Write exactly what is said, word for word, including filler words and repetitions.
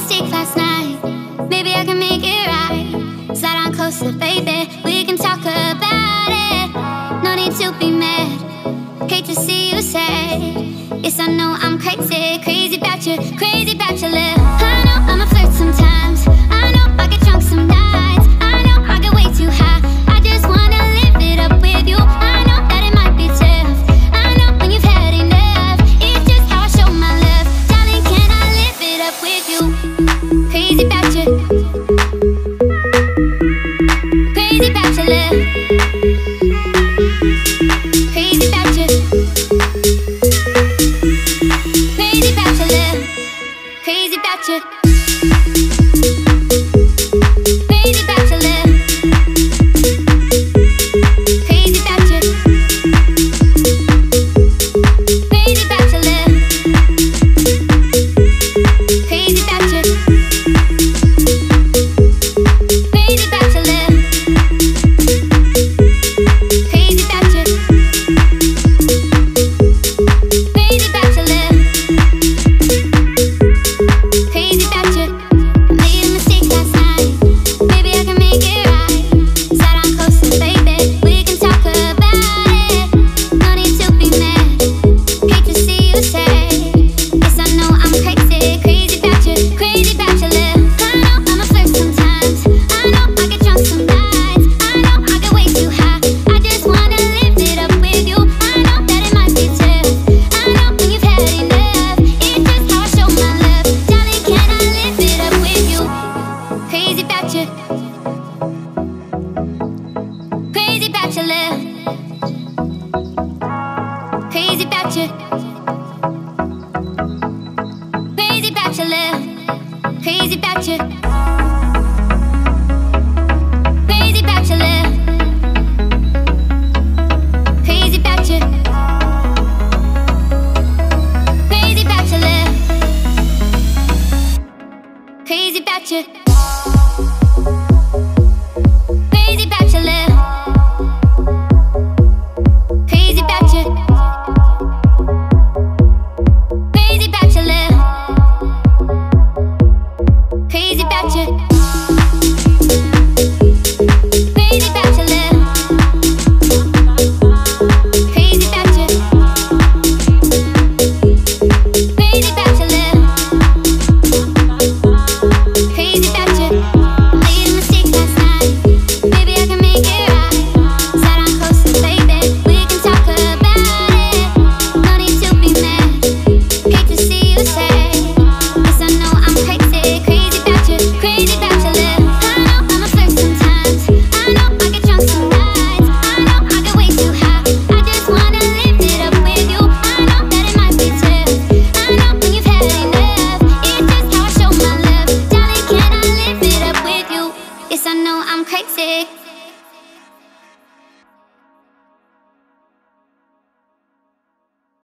mistake last night. Maybe I can make it right. Slide on closer, baby, we can talk about it. No need to be mad, hate to see you sad. Yes, I know I'm crazy, crazy about you, crazy about your love. I know I'm a flirt sometimes, I know I get drunk some nights, I know I get way too high. I just wanna live it up with you. I know that it might be tough, I know when you've had enough. It's just how I show my love. Darling, can I live it up with you? Crazy about you, crazy about your love. Crazy about you, crazy about your love. Crazy about you, crazy about your love. Crazy about you, crazy about your love. Crazy about you, crazy about your love. Crazy about you, crazy about your love. Crazy about you. Made a mistake last night. Maybe I can make it right. Slide on closer, baby, we can talk about it. No need to be mad, hate to see you sad. Yes, I know I'm crazy, crazy about you, crazy about your love. I know I'm a flirt sometimes, I know I get drunk some nights, I know I get way too high. I just wanna live it up with you. I know that it might be tough, I know when you've had enough. It's just how I show my love. Darling, can I live it up with you? Crazy about you, crazy about your love. Crazy about you, crazy about your love. Crazy about you, crazy about your love. Crazy about you, crazy about your love. Crazy about you, crazy about your love. Crazy about you, crazy about your love. Crazy about you, crazy about your love. Crazy about you, crazy about your love. Crazy about you. Made a mistake last night. Maybe I can make it right. Slide on closer, baby, we can talk about it. No need to be mad, hate to see you sad. Yes, I know I'm crazy, crazy about you, crazy about your love. I know I'm a flirt sometimes, I know I get drunk some nights, I know I get way too high. I just wanna live it up with you. I know that it might be tough, I know when you've had enough. It's just how I show my love. Darling, can I live it up with you? Yes, I know I'm crazy.